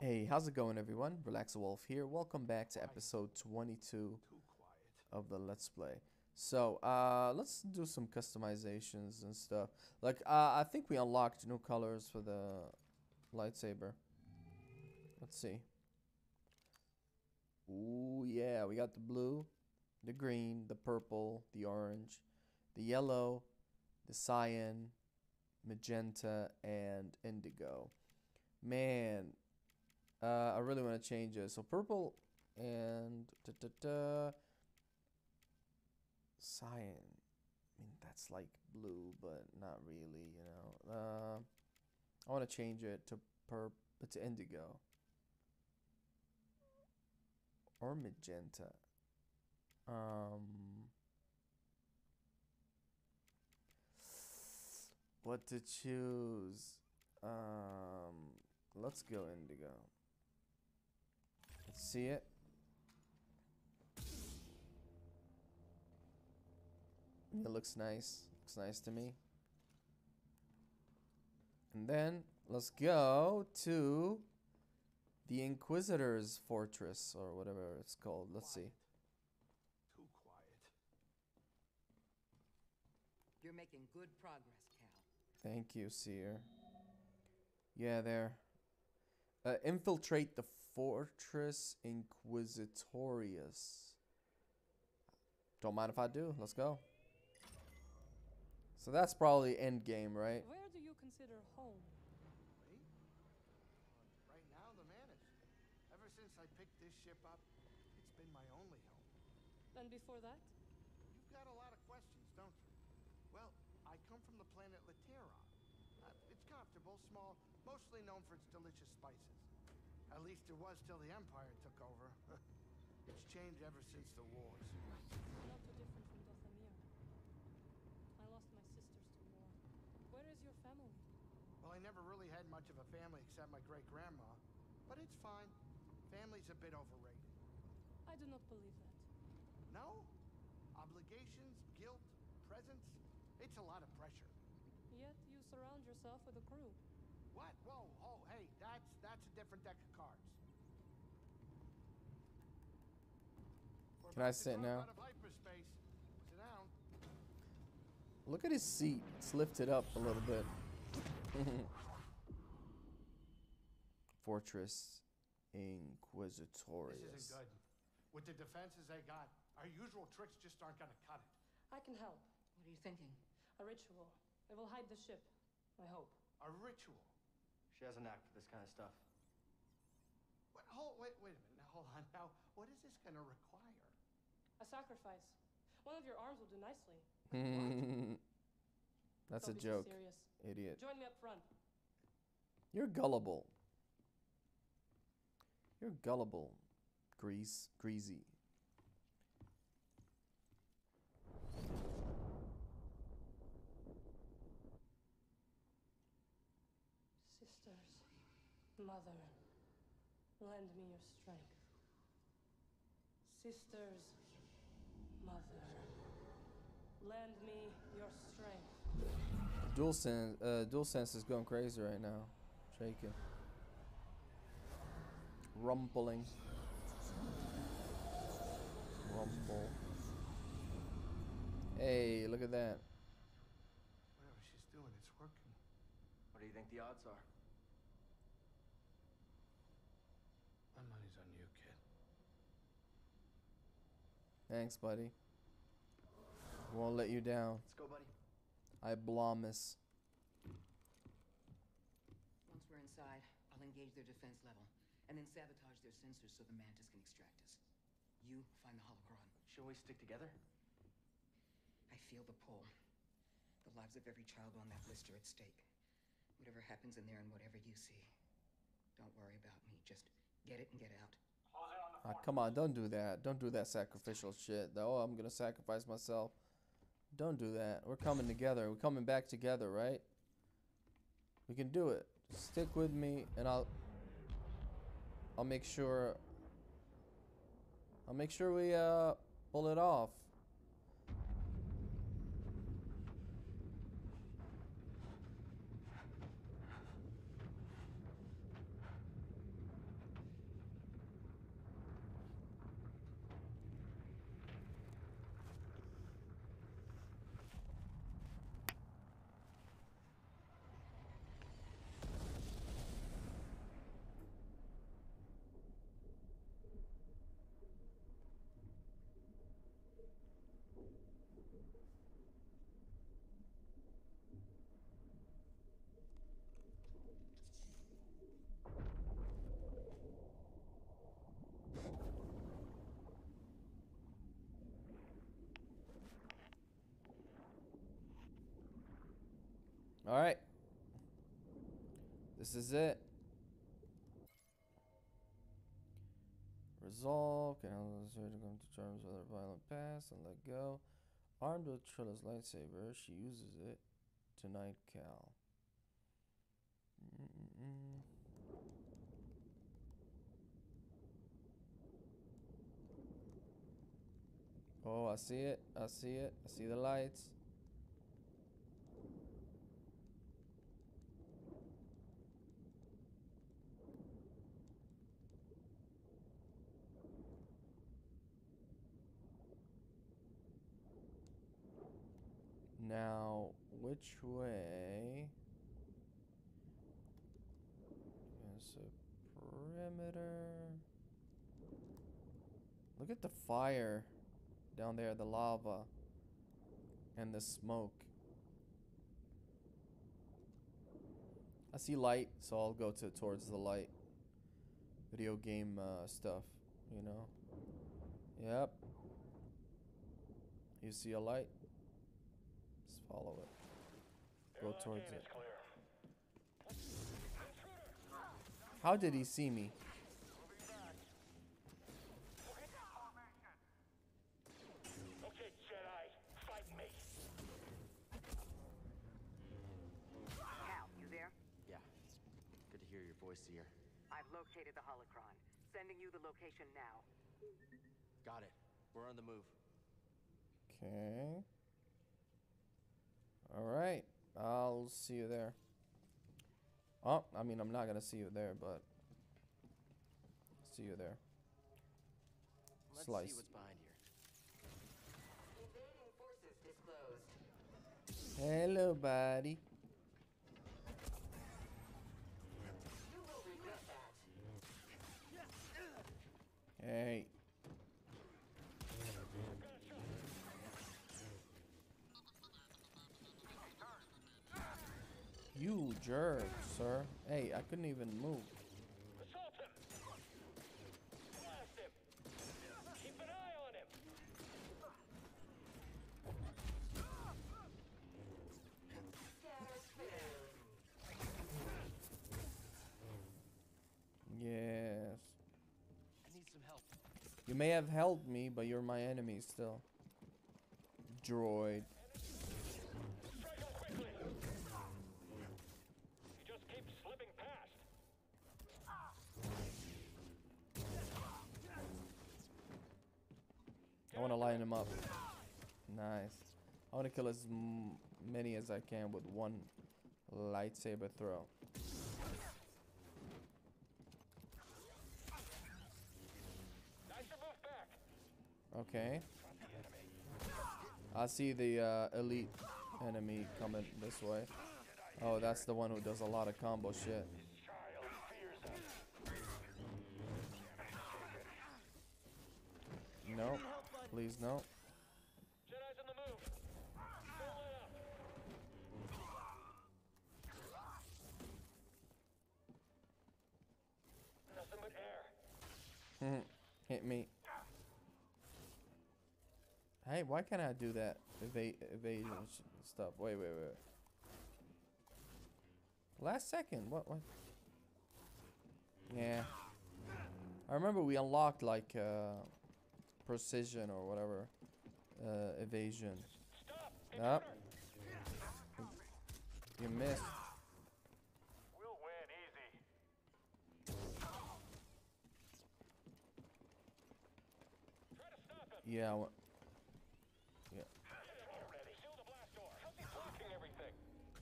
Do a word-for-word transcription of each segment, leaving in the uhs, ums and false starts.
Hey, how's it going, everyone? RelaxinWolf here. Welcome back to episode twenty-two of the Let's Play. So, uh, let's do some customizations and stuff. Like, uh, I think we unlocked new colors for the lightsaber. Let's see. Ooh, yeah, we got the blue, the green, the purple, the orange, the yellow, the cyan, magenta, and indigo. Man, Uh, I really want to change it. So purple and da, da, da, cyan. I mean, that's like blue, but not really, you know. Uh, I want to change it to purp to indigo or magenta. Um, what to choose? Um, let's go indigo. Let's see it. It looks nice. Looks nice to me. And then let's go to the Inquisitor's fortress or whatever it's called. Let's see. Too quiet. You're making good progress, Cal. Thank you, Seer. Yeah, there. Uh, infiltrate the fortress Inquisitorius. Don't mind if I do. Let's go. So that's probably end game, right? Where do you consider home? Wait. Uh, right now, the manage. Ever since I picked this ship up, it's been my only home. And before that? You've got a lot of questions, don't you? Well, I come from the planet Lateron. Uh, it's comfortable, small, mostly known for its delicious spices. At least it was till the Empire took over. It's changed ever since the wars. Not too different from Dothamir. I lost my sisters to war. Where is your family? Well, I never really had much of a family except my great-grandma. But it's fine. Family's a bit overrated. I do not believe that. No? Obligations, guilt, presents. It's a lot of pressure. Yet you surround yourself with a crew. What? Whoa, oh, hey, that's that's a different deck of cards. We're Can I about to sit drop now? out of hyperspace. Sit down. Look at his seat. It's lifted up a little bit. Fortress Inquisitorius. This isn't good. With the defenses they got, our usual tricks just aren't gonna cut it. I can help. What are you thinking? A ritual. It will hide the ship. I hope. A ritual. She has a knack for this kind of stuff. What, hold, wait, wait a minute. Now, hold on. Now, what is this gonna require? A sacrifice. One of your arms will do nicely. That's Don't a be so joke, serious. idiot. Join me up front. You're gullible. You're gullible, grease, greasy. Sisters, mother, lend me your strength. Sisters, mother, lend me your strength. Dual sense, uh, dual sense is going crazy right now. Shaking, rumbling, rumble. Hey, look at that. Whatever she's doing, it's working. What do you think the odds are? My money's on you, kid. Thanks, buddy. Won't let you down. Let's go, buddy. I promise. Once we're inside, I'll engage their defense level, and then sabotage their sensors so the Mantis can extract us. You find the holocron. Shall we stick together? I feel the pull. The lives of every child on that list are at stake. Whatever happens in there and whatever you see, don't worry about me. Just get it and get out. Ah, come on, don't do that. Don't do that sacrificial shit. Oh, I'm gonna sacrifice myself. Don't do that. We're coming together. We're coming back together, right? We can do it. Just stick with me, and I'll. I'll make sure. I'll make sure we uh pull it off. All right. This is it. Resolve. Can help us to come to terms with her violent past and let go. Armed with Trilla's lightsaber, she uses it to night Cal. Mm-mm-mm. Oh, I see it. I see it. I see the lights. Now, which way? There's a perimeter. Look at the fire down there, the lava and the smoke. I see light, so I'll go to towards the light. Video game uh, stuff, you know. Yep. You see a light? Just follow it. Go towards it. How did he see me? Okay, Jedi, fight me. Cal, you there? Yeah. Good to hear your voice, Seer. I've located the holocron. Sending you the location now. Got it. We're on the move. Okay. All right. I'll see you there. Oh, I mean, I'm not gonna see you there, but see you there. Let's Slice. see what's behind here. Invading forces disclosed. Hello, buddy. You will regret that. Hey. You jerk, sir. Hey, I couldn't even move. Assault him. Blast him. Keep an eye on him. Yes. I need some help. You may have helped me, but you're my enemy still. Droid. Strike him quickly. He just keeps slipping past. I want to line him up. Nice. I want to kill as m many as I can with one lightsaber throw. Nicer move back. Okay. I see the uh, elite enemy coming this way. Oh, that's the one who does a lot of combo shit. Child fears us. No. Please, no. Jedi's in the move. Don't let up. Nothing but air. Hit me. Hey, why can't I do that? Eva evasion sh- stuff. Wait, wait, wait. Last second. What? What? Yeah. I remember we unlocked like uh, precision or whatever. Uh, evasion. Stop. Nope. You missed. We'll win easy. Try to stop him. Yeah. I wa- yeah. Get in here, ready. Seal the blast door. How's he blocking everything?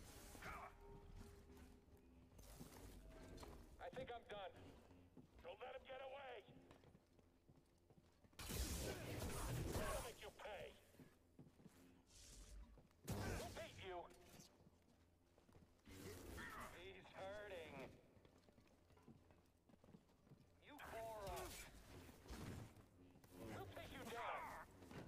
I think I'm done. Don't let him get away. I'll make you pay. Who beat you? He's hurting. You bore us. We'll take you down.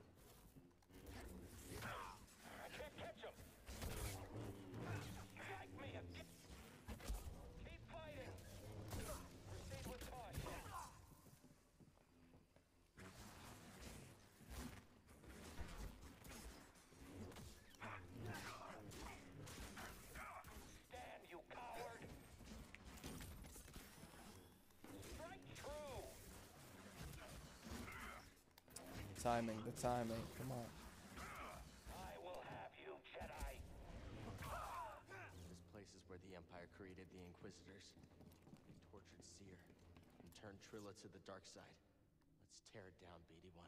timing, the timing. Come on. I will have you, Jedi. This place is where the Empire created the Inquisitors. They tortured Seer and turned Trilla to the dark side. Let's tear it down, B D one.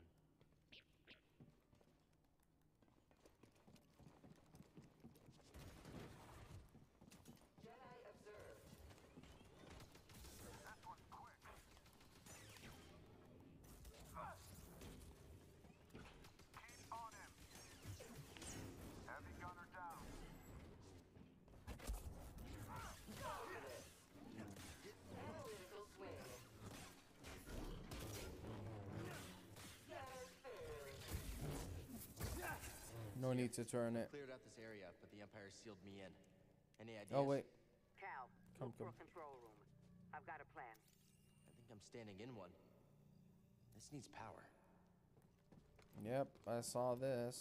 Jedi observed. That was quick. Keep on him. Heavy gunner down. Political swing. Scattered fairly. No need to turn it. Cleared out this area, but the Empire sealed me in. Any ideas? Oh wait. Cal, Come, look for come. a control room. I've got a plan. I think I'm standing in one. This needs power. Yep, I saw this.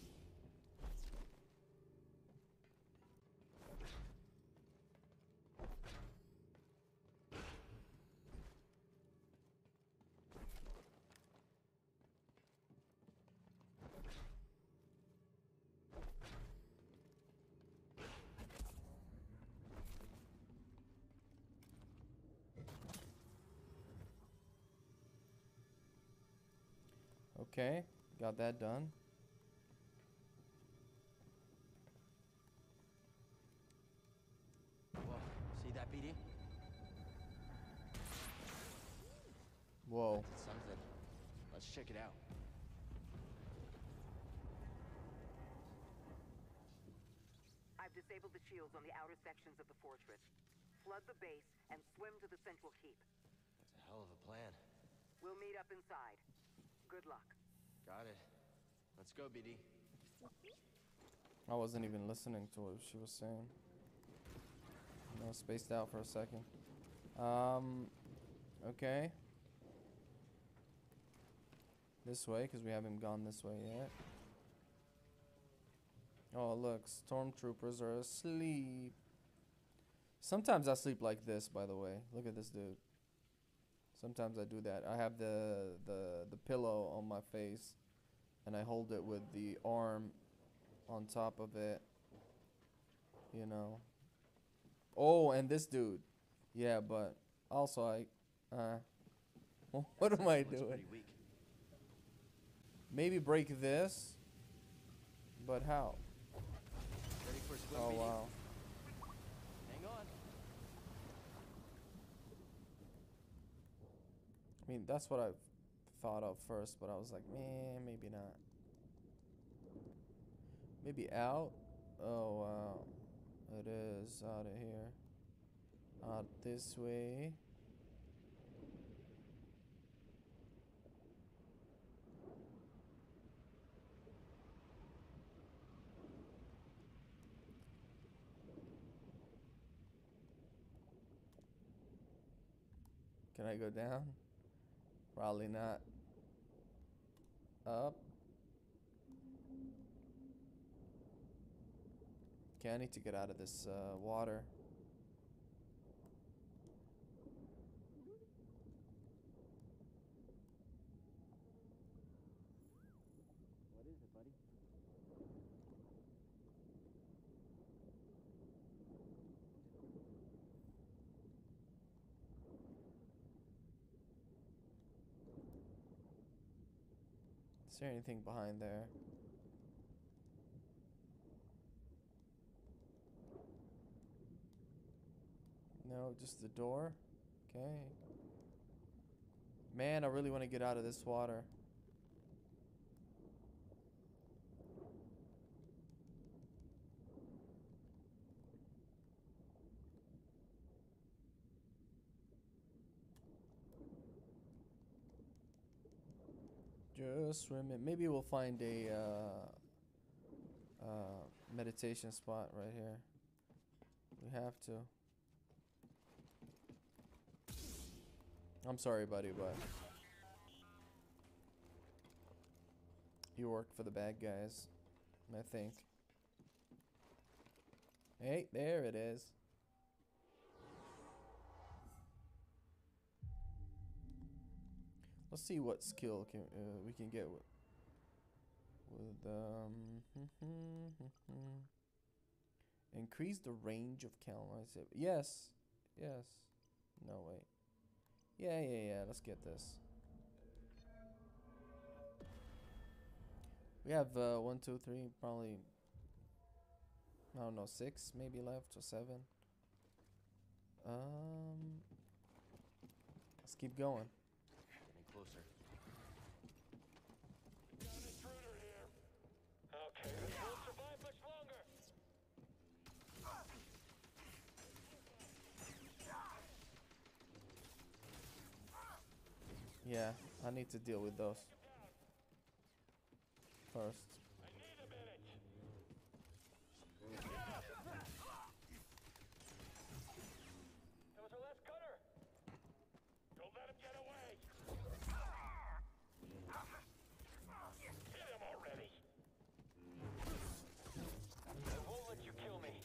Okay, got that done. Whoa, see that, B D? Whoa. It's something. Let's check it out. I've disabled the shields on the outer sections of the fortress. Flood the base and swim to the central keep. That's a hell of a plan. We'll meet up inside. Good luck. Got it. Let's go, B D. I wasn't even listening to what she was saying. I was spaced out for a second. Um, okay. This way, because we haven't gone this way yet. Oh, look, stormtroopers are asleep. Sometimes I sleep like this, by the way. Look at this dude. Sometimes I do that. I have the the the pillow on my face, and I hold it with the arm on top of it. You know. Oh, and this dude. Yeah, but also I. Uh. What am I Looks doing? pretty weak. Maybe break this. But how? Ready for a swim, Oh B D? wow. Hang on. I mean, that's what I thought of first, but I was like, man, maybe not. Maybe out? Oh, wow. It is out of here. Out this way. Can I go down? Probably not. Up. Okay, I need to get out of this uh, water. What is it, buddy? Is there anything behind there? No, just the door. Okay. Man, I really want to get out of this water. Just swimming. Maybe we'll find a uh, uh, meditation spot right here. We have to. I'm sorry, buddy, but you work for the bad guys, I think. Hey, there it is. Let's see what skill can uh, we can get with with um increase the range of count lightsaber. Yes, yes. No wait. Yeah, yeah, yeah. Let's get this. We have uh, one, two, three, probably. I don't know, six maybe left or seven. Um, let's keep going. Getting closer. Got an intruder here. Okay, this won't survive much longer. Yeah, I need to deal with those first. I need a minute. That was our last gunner. Don't let him get away. Hit him already. I won't let you kill me.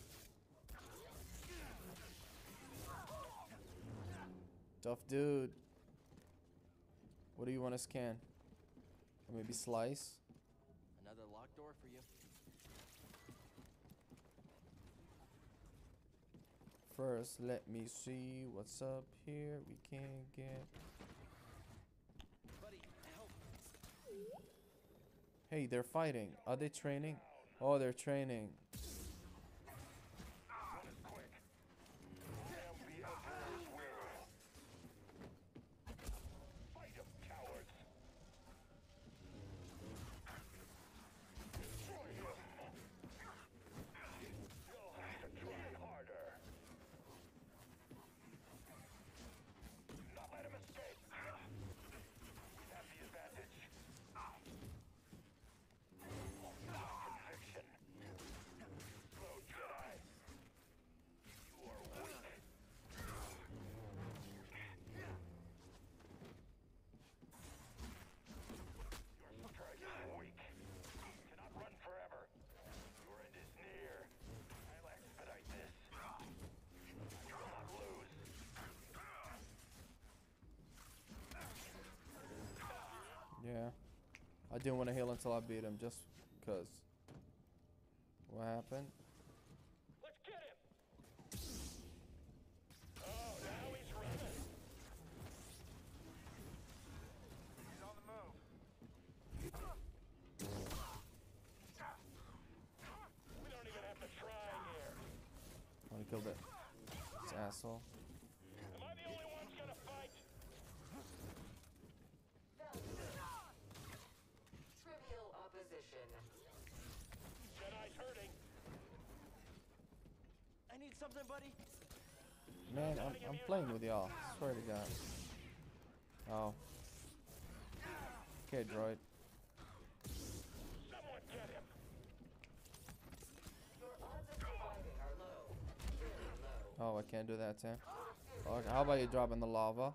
Tough dude. What do you want to scan? Or maybe slice? Another locked door for you. First, let me see what's up here. We can get. Buddy, help. Hey, they're fighting. Are they training? Oh, they're training. Run is quick. Damn the Emperor's will. Fight him, cowards. Destroy him. You'll have to try harder. Not let him escape. We have the advantage. Conviction. Slow Jedi. You are weak. Your strike is weak. Cannot run forever. Your end is near. I'll expedite this. You will not lose. Yeah. I didn't want to heal until I beat him just because. What happened? Let's get him. Oh, now he's running. He's on the move. We don't even have to try here. I want to kill that this asshole. Am I the only one gonna fight? Trivial opposition. Jedi's hurting. I need something, buddy. Man, I'm, I'm playing with y'all. Swear to God. Oh. Okay, droid. Someone get him. Your odds of surviving are low. Very low. Oh, I can't do that, Sam. Okay, how about you drop in the lava?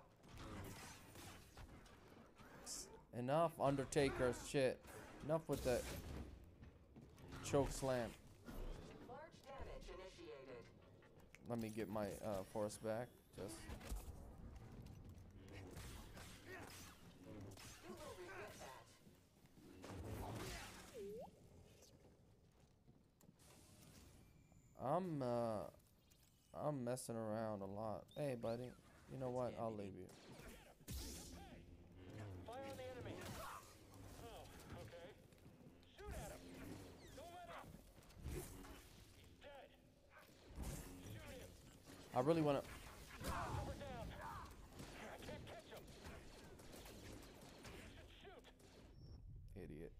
Enough, Undertaker's shit. Enough with the choke slam. Large damage initiated. Let me get my uh, force back. Just. You will regret that. I'm uh, I'm messing around a lot. Hey, buddy. You know what? I'll leave you. Fire on the enemy. Oh, okay. Shoot at him. Don't let him. He's dead. Shoot him. I really want to. Cover down. I can't catch him. Shoot. Idiot.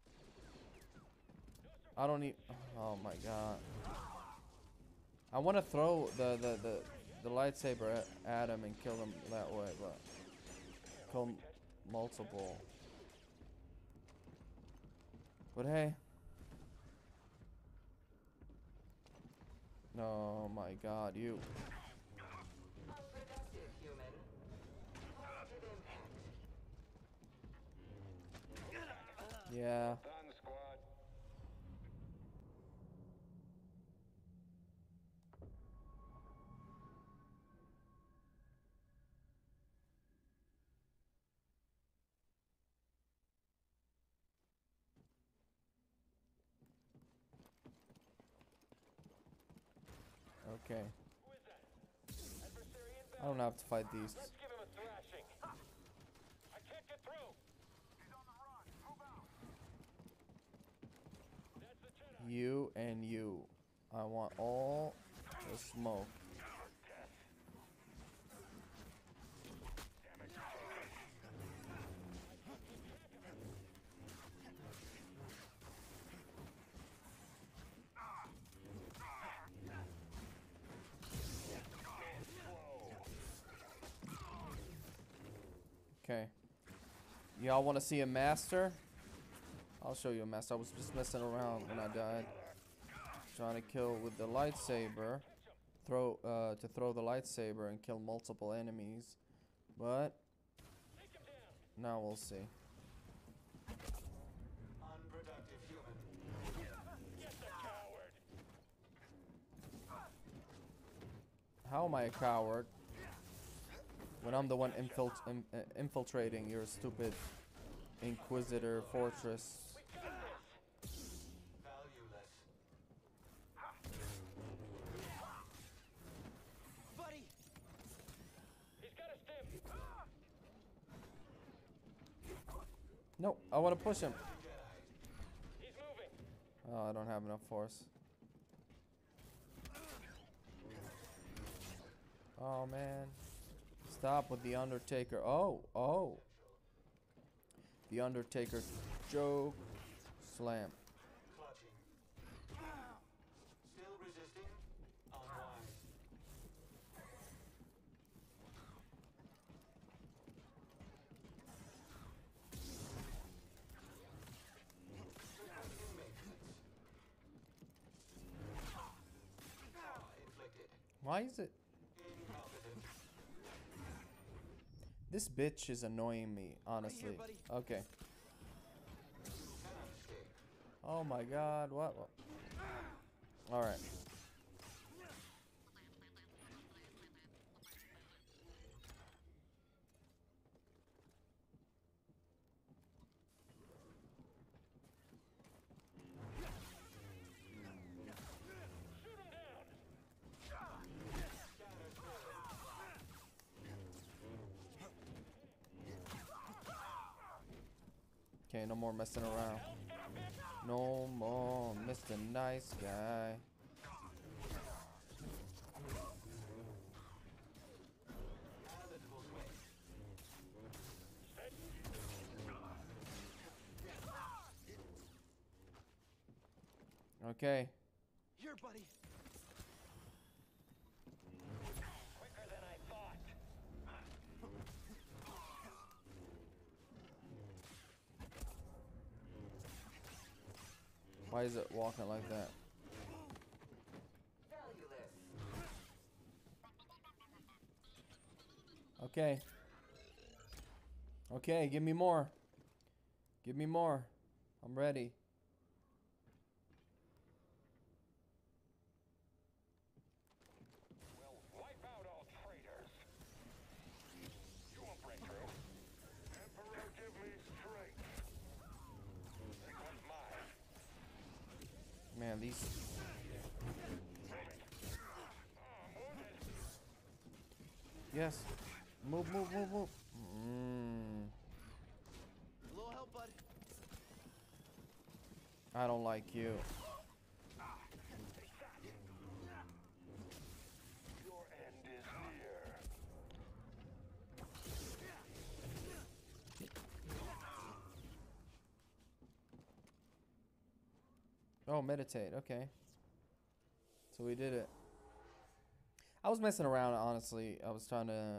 I don't need. Oh my God. I want to throw the the the the lightsaber at, at him and kill him that way, but kill m- multiple. But hey. Oh my God, you. Unproductive human. Positive impact. Yeah. Done, squad. Okay. Who is that? Adversary I don't have to fight these. Let's give him a thrashing. I can't get through. He's on the run. Move out. That's the Jedi. You and you. I want all the smoke. Okay. Y'all want to see a master? I'll show you a master. I was just messing around when I died. Trying to kill with the lightsaber. Throw, uh, to throw the lightsaber and kill multiple enemies. But now we'll see. Unproductive human. Get the coward. How am I a coward when I'm the one infilt in, uh, infiltrating your stupid Inquisitor fortress? Valueless. Buddy! He's got a stim. No, I want to push him. He's moving. Oh, I don't have enough force. Oh man. Stop with the Undertaker. Oh, oh. The Undertaker joke slam. Clutching. Still resisting. Unwise. Inflicted. Why is it? Incompetent. This bitch is annoying me, honestly. buddy. Okay. Cannot escape. Oh my god, what? what? Alright. Okay, no more messing around. No more Mister Nice Guy. Palatable swing. Okay. Here, buddy. Quicker than I thought. Why is it walking like that? Okay. Okay, give me more. Give me more. I'm ready. We'll wipe out all traitors. You won't break through. Emperor, give me strength. This one's mine. Man, these. Yes. Move, move, move, move. Mm. A little help, bud. I don't like you. Your end is near. Oh, meditate. Okay. So we did it. I was messing around, honestly. I was trying to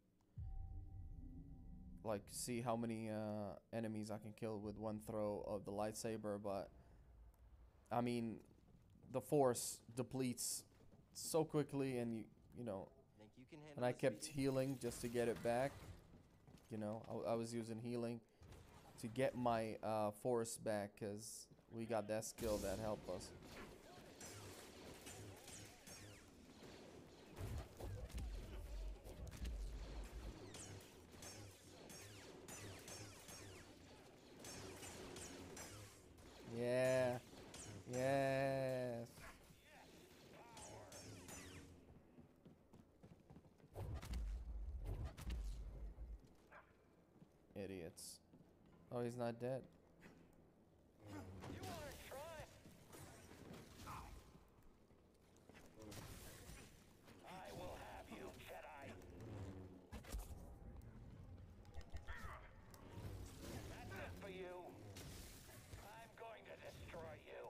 like see how many uh, enemies I can kill with one throw of the lightsaber, but I mean, the force depletes so quickly, and you you know, Think you can handle and I this, kept sweetie? healing just to get it back. You know, I, I was using healing to get my uh, force back, because we got that skill that helped us. Yeah. Yes. Idiots. Oh, he's not dead. You wanna try? I will have you, Jedi. That's it for you. I'm going to destroy you.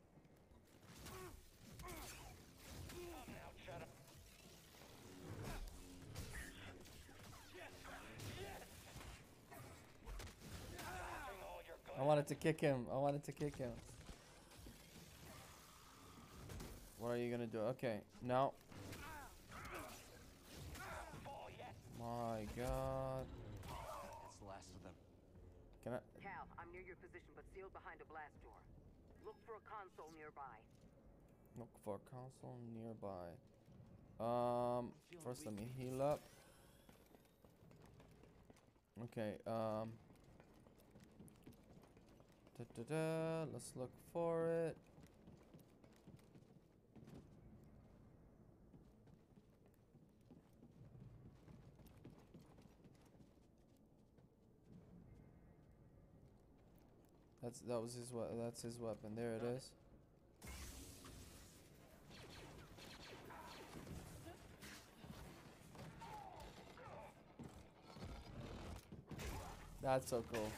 Come now, Jedi. Yes! Yes! Stopping all your good. I wanted to kick him. I wanted to kick him. What are you gonna do? Okay, no. Fall yet. My God. That's the last of them. Can I? Cal, I'm near your position, but sealed behind a blast door. Look for a console nearby. Look for a console nearby. Um, first let me heal up. Okay, um. Da, da, da, let's look for it. That's that was his we that's his weapon. There it is. That's so cool.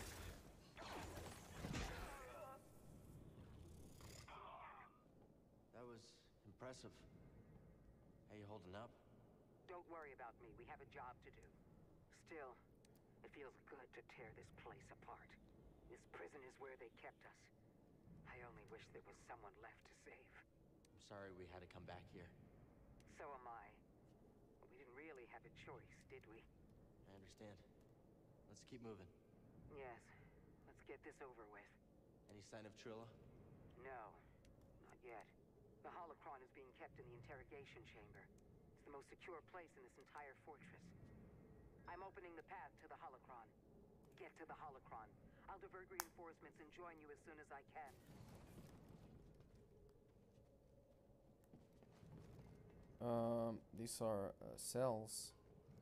That was impressive. How you holding up? Don't worry about me. We have a job to do. Still, it feels good to tear this place apart. This prison is where they kept us. I only wish there was someone left to save. I'm sorry we had to come back here. So am I. We didn't really have a choice, did we? I understand. Let's keep moving. Yes. Let's get this over with. Any sign of Trilla? No. Not yet. The holocron is being kept in the interrogation chamber. It's the most secure place in this entire fortress. I'm opening the path to the holocron. Get to the holocron. I'll divert reinforcements and join you as soon as I can. Um, these are uh, cells.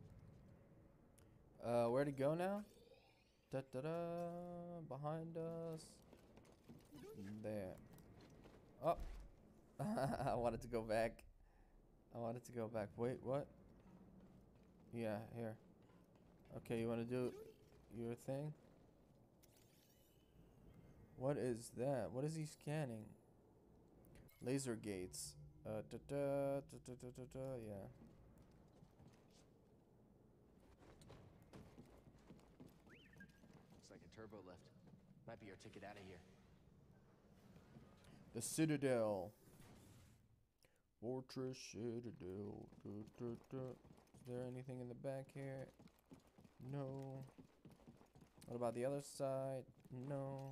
Uh, where to go now? Da da da! Behind us. There. Oh, I wanted to go back. I wanted to go back. Wait, what? Yeah, here. Okay, you want to do your thing? What is that? What is he scanning? Laser gates. Uh, da da da da da da da. Yeah. Looks like a turbo lift. Might be our ticket out of here. The Citadel. Fortress Citadel. Du, du, du. Is there anything in the back here? No. What about the other side? No.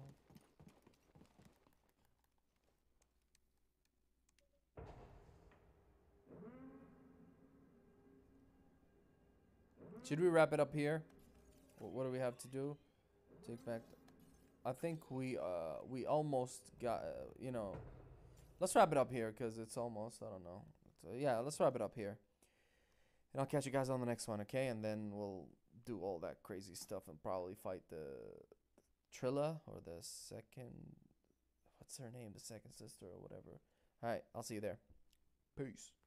Should we wrap it up here? What, what do we have to do? Take back. I think we uh we almost got uh, you know. Let's wrap it up here because it's almost I don't know. So yeah, let's wrap it up here. And I'll catch you guys on the next one, okay? And then we'll do all that crazy stuff and probably fight the Trilla or the second. What's her name? The second sister or whatever. All right, I'll see you there. Peace.